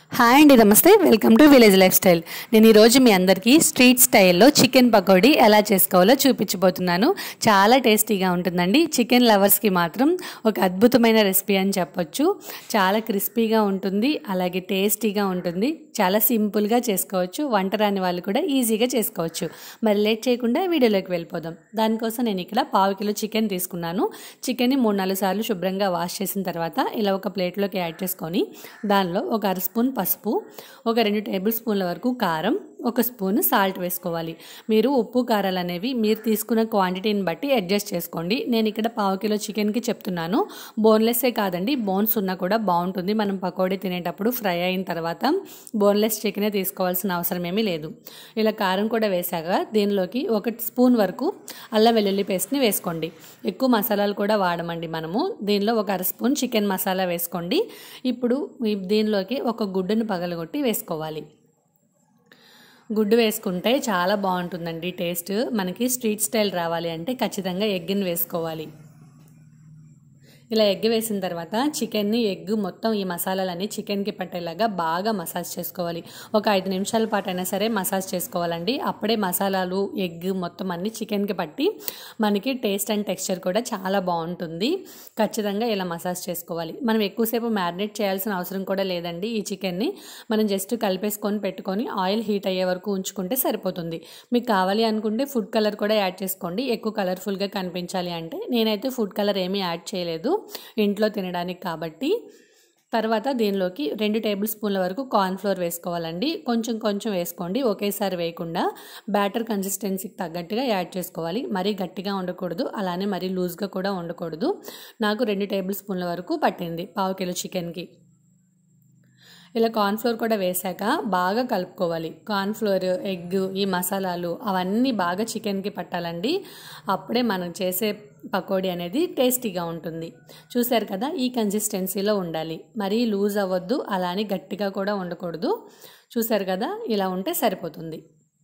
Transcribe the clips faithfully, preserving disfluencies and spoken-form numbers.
Hi అండి, నమస్తే. Welcome to village life style. నేను ఈరోజు మీ అందరికీ స్ట్రీట్ స్టైల్లో చికెన్ పకోడీ ఎలా చేసుకోవాలో చూపించబోతున్నాను. చాలా టేస్టీగా ఉంటుందండి. చికెన్ లవర్స్కి మాత్రం ఒక అద్భుతమైన రెసిపీ అని చెప్పొచ్చు. చాలా క్రిస్పీగా ఉంటుంది, అలాగే టేస్టీగా ఉంటుంది. చాలా సింపుల్గా చేసుకోవచ్చు. వంట రాని వాళ్ళు కూడా ఈజీగా చేసుకోవచ్చు. మరి లేట్ చేయకుండా వీడియోలోకి వెళ్ళిపోదాం. దానికోసం నేను ఇక్కడ పావు కిలో చికెన్ తీసుకున్నాను. చికెన్ని మూడు నాలుగు సార్లు శుభ్రంగా వాష్ చేసిన తర్వాత ఇలా ఒక ప్లేట్లోకి యాడ్ చేసుకొని దానిలో ఒక అర స్పూన్ పసుపు, ఒక రెండు టేబుల్ స్పూన్ల వరకు కారం, ఒక స్పూన్ సాల్ట్ వేసుకోవాలి. మీరు ఉప్పు కారాలు అనేవి మీరు తీసుకున్న క్వాంటిటీని బట్టి అడ్జస్ట్ చేసుకోండి. నేను ఇక్కడ పావు కిలో చికెన్కి చెప్తున్నాను. బోన్లెస్సే కాదండి, బోన్స్ ఉన్నా కూడా బాగుంటుంది. మనం పకోడీ తినేటప్పుడు ఫ్రై అయిన తర్వాత బోన్లెస్ చికెనే తీసుకోవాల్సిన అవసరం ఏమీ లేదు. ఇలా కారం కూడా వేసాక దీనిలోకి ఒక స్పూన్ వరకు అల్లం వెల్లుల్లి పేస్ట్ని వేసుకోండి. ఎక్కువ మసాలాలు కూడా వాడమండి మనము. దీనిలో ఒక అర స్పూన్ చికెన్ మసాలా వేసుకోండి. ఇప్పుడు దీనిలోకి ఒక గుడ్డును పగలగొట్టి వేసుకోవాలి. గుడ్డు వేసుకుంటే చాలా బాగుంటుందండి టేస్ట్. మనకి స్ట్రీట్ స్టైల్ రావాలి అంటే ఖచ్చితంగా ఎగ్ని వేసుకోవాలి. ఇలా ఎగ్ వేసిన తర్వాత చికెన్ని ఎగ్ మొత్తం ఈ మసాలాలన్నీ చికెన్కి పట్టేలాగా బాగా మసాజ్ చేసుకోవాలి. ఒక ఐదు నిమిషాల పాటు అయినా సరే మసాజ్ చేసుకోవాలండి. అప్పుడే మసాలాలు ఎగ్ మొత్తం అన్నీ చికెన్కి పట్టి మనకి టేస్ట్ అండ్ టెక్స్చర్ కూడా చాలా బాగుంటుంది. ఖచ్చితంగా ఇలా మసాజ్ చేసుకోవాలి. మనం ఎక్కువసేపు మ్యారినేట్ చేయాల్సిన అవసరం కూడా లేదండి. ఈ చికెన్ని మనం జస్ట్ కలిపేసుకొని పెట్టుకొని ఆయిల్ హీట్ అయ్యే వరకు ఉంచుకుంటే సరిపోతుంది. మీకు కావాలి అనుకుంటే ఫుడ్ కలర్ కూడా యాడ్ చేసుకోండి, ఎక్కువ కలర్ఫుల్గా కనిపించాలి అంటే. నేనైతే ఫుడ్ కలర్ ఏమీ యాడ్ చేయలేదు, ఇంట్లో తినడానికి కాబట్టి. తర్వాత దీనిలోకి రెండు టేబుల్ స్పూన్ల వరకు కార్న్ఫ్లోర్ వేసుకోవాలండి. కొంచెం కొంచెం వేసుకోండి, ఒకేసారి వేయకుండా. బ్యాటర్ కన్సిస్టెన్సీకి తగ్గట్టుగా యాడ్ చేసుకోవాలి. మరీ గట్టిగా ఉండకూడదు, అలానే మరీ లూజ్గా కూడా ఉండకూడదు. నాకు రెండు టేబుల్ స్పూన్ల వరకు పట్టింది పావు కిలో చికెన్కి. ఇలా కార్న్ఫ్లోర్ కూడా వేసాక బాగా కలుపుకోవాలి. కార్న్ఫ్లోర్, ఎగ్, ఈ మసాలాలు అవన్నీ బాగా చికెన్కి పట్టాలండి. అప్పుడే మనం చేసే పకోడీ అనేది టేస్టీగా ఉంటుంది. చూసారు కదా, ఈ కన్సిస్టెన్సీలో ఉండాలి. మరీ లూజ్ అవ్వద్దు, అలానే గట్టిగా కూడా ఉండకూడదు. చూసారు కదా, ఇలా ఉంటే సరిపోతుంది.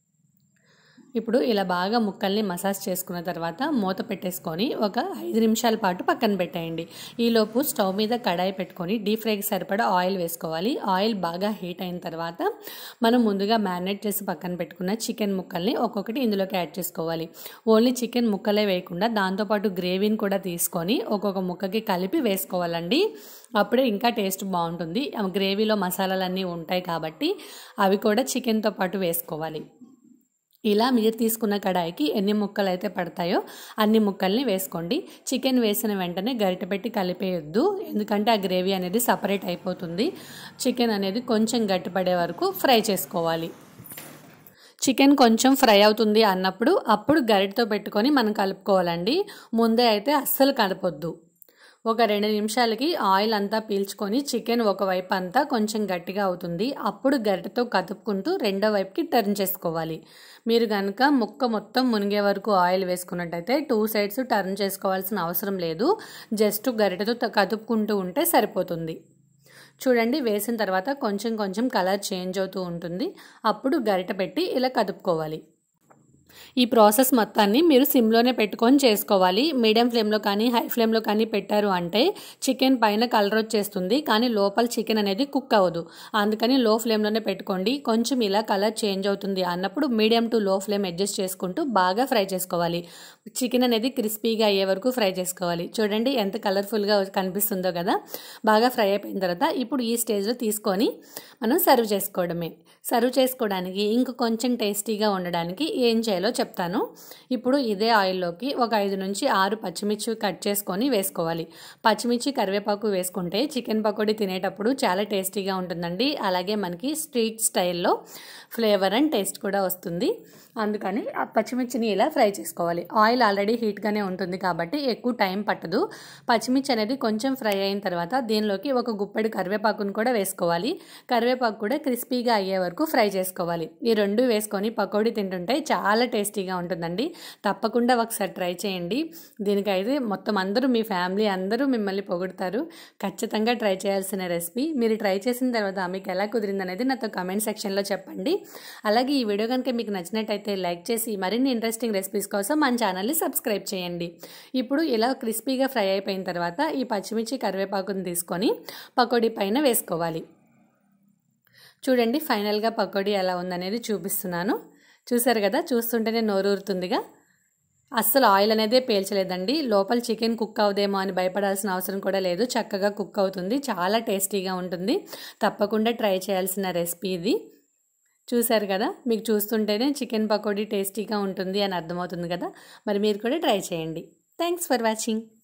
ఇప్పుడు ఇలా బాగా ముక్కల్ని మసాజ్ చేసుకున్న తర్వాత మూత పెట్టేసుకొని ఒక ఐదు నిమిషాల పాటు పక్కన పెట్టేయండి. ఈలోపు స్టవ్ మీద కడాయి పెట్టుకొని డీప్ ఫ్రైకి సరిపడా ఆయిల్ వేసుకోవాలి. ఆయిల్ బాగా హీట్ అయిన తర్వాత మనం ముందుగా మ్యారినేట్ చేసి పక్కన పెట్టుకున్న చికెన్ ముక్కల్ని ఒక్కొక్కటి ఇందులోకి యాడ్ చేసుకోవాలి. ఓన్లీ చికెన్ ముక్కలే వేయకుండా దాంతోపాటు గ్రేవీని కూడా తీసుకొని ఒక్కొక్క ముక్కకి కలిపి వేసుకోవాలండి. అప్పుడే ఇంకా టేస్ట్ బాగుంటుంది. గ్రేవీలో మసాలాలన్నీ ఉంటాయి కాబట్టి అవి కూడా చికెన్తో పాటు వేసుకోవాలి. ఇలా మీరు తీసుకున్న కడాయికి ఎన్ని ముక్కలు అయితే పడతాయో అన్ని ముక్కల్ని వేసుకోండి. చికెన్ వేసిన వెంటనే గరిటె పెట్టి కలిపేయొద్దు, ఎందుకంటే ఆ గ్రేవీ అనేది సపరేట్ అయిపోతుంది. చికెన్ అనేది కొంచెం గట్టిపడే వరకు ఫ్రై చేసుకోవాలి. చికెన్ కొంచెం ఫ్రై అవుతుంది అన్నప్పుడు అప్పుడు గరిటెతో పెట్టుకొని మనం కలుపుకోవాలండి. ముందే అయితే అస్సలు కలపొద్దు. ఒక రెండు నిమిషాలకి ఆయిల్ అంతా పీల్చుకొని చికెన్ ఒకవైపు అంతా కొంచెం గట్టిగా అవుతుంది. అప్పుడు గరిటెతో కదుపుకుంటూ రెండో వైపుకి టర్న్ చేసుకోవాలి. మీరు కనుక ముక్క మొత్తం మునిగే వరకు ఆయిల్ వేసుకున్నట్టయితే టూ సైడ్స్ టర్న్ చేసుకోవాల్సిన అవసరం లేదు. జస్ట్ గరిటెతో కదుపుకుంటూ ఉంటే సరిపోతుంది. చూడండి, వేసిన తర్వాత కొంచెం కొంచెం కలర్ చేంజ్ అవుతూ ఉంటుంది. అప్పుడు గరిటె పెట్టి ఇలా కదుపుకోవాలి. ఈ ప్రాసెస్ మొత్తాన్ని మీరు సిమ్లోనే పెట్టుకొని చేసుకోవాలి. మీడియం ఫ్లేమ్లో కానీ హై ఫ్లేమ్లో కానీ పెట్టారు అంటే చికెన్ పైన కలర్ వచ్చేస్తుంది, కానీ లోపల చికెన్ అనేది కుక్ అవ్వదు. అందుకని లో ఫ్లేమ్లోనే పెట్టుకోండి. కొంచెం ఇలా కలర్ చేంజ్ అవుతుంది అన్నప్పుడు medium to low flame adjust చేసుకుంటూ బాగా ఫ్రై చేసుకోవాలి. చికెన్ అనేది క్రిస్పీగా అయ్యే వరకు ఫ్రై చేసుకోవాలి. చూడండి ఎంత కలర్ఫుల్గా కనిపిస్తుందో కదా. బాగా ఫ్రై అయిపోయిన తర్వాత ఇప్పుడు ఈ స్టేజ్లో తీసుకొని మనం సర్వ్ చేసుకోవడమే. సర్వ్ చేసుకోవడానికి ఇంక కొంచెం టేస్టీగా ఉండడానికి ఏం చేయాలో చెప్తాను. ఇప్పుడు ఇదే ఆయిల్లోకి ఒక ఐదు నుంచి ఆరు పచ్చిమిర్చి కట్ చేసుకొని వేసుకోవాలి. పచ్చిమిర్చి, కరివేపాకు వేసుకుంటే చికెన్ పకోడీ తినేటప్పుడు చాలా టేస్టీగా ఉంటుందండి. అలాగే మనకి స్ట్రీట్ స్టైల్లో ఫ్లేవర్ అండ్ టేస్ట్ కూడా వస్తుంది. అందుకని ఆ పచ్చిమిర్చిని ఇలా ఫ్రై చేసుకోవాలి. ఆయిల్ ఆల్రెడీ హీట్గానే ఉంటుంది కాబట్టి ఎక్కువ టైం పట్టదు. పచ్చిమిర్చి అనేది కొంచెం ఫ్రై అయిన తర్వాత దీనిలోకి ఒక గుప్పెడు కరివేపాకును కూడా వేసుకోవాలి. కరివేపాకు కూడా క్రిస్పీగా అయ్యే వరకు ఫ్రై చేసుకోవాలి. ఈ రెండు వేసుకొని పకోడీ తింటుంటే చాలా టేస్టీగా ఉంటుందండి. తప్పకుండా ఒకసారి ట్రై చేయండి. దీనికైతే మొత్తం అందరూ, మీ ఫ్యామిలీ అందరూ మిమ్మల్ని పొగుడుతారు. ఖచ్చితంగా ట్రై చేయాల్సిన రెసిపీ. మీరు ట్రై చేసిన తర్వాత మీకు ఎలా కుదిరింది అనేది నాతో కామెంట్ సెక్షన్లో చెప్పండి. అలాగే ఈ వీడియో కనుక మీకు నచ్చినట్టయితే లైక్ చేసి మరిన్ని ఇంట్రెస్టింగ్ రెసిపీస్ కోసం మన ఛానల్ని సబ్స్క్రైబ్ చేయండి. ఇప్పుడు ఇలా క్రిస్పీగా ఫ్రై అయిపోయిన తర్వాత ఈ పచ్చిమిర్చి, కరివేపాకుని తీసుకొని పకోడీ పైన వేసుకోవాలి. చూడండి ఫైనల్గా పకోడీ ఎలా ఉందనేది చూపిస్తున్నాను. చూసారు కదా, చూస్తుంటేనే నోరూరుతుందిగా. అస్సలు ఆయిల్ అనేది పీల్చలేదండి. లోపల చికెన్ కుక్ అవుదేమో అని భయపడాల్సిన అవసరం కూడా లేదు. చక్కగా కుక్ అవుతుంది. చాలా టేస్టీగా ఉంటుంది. తప్పకుండా ట్రై చేయాల్సిన రెసిపీ ఇది. చూసారు కదా, మీకు చూస్తుంటేనే చికెన్ పకోడీ టేస్టీగా ఉంటుంది అని అర్థమవుతుంది కదా. మరి మీరు కూడా ట్రై చేయండి. Thanks for watching.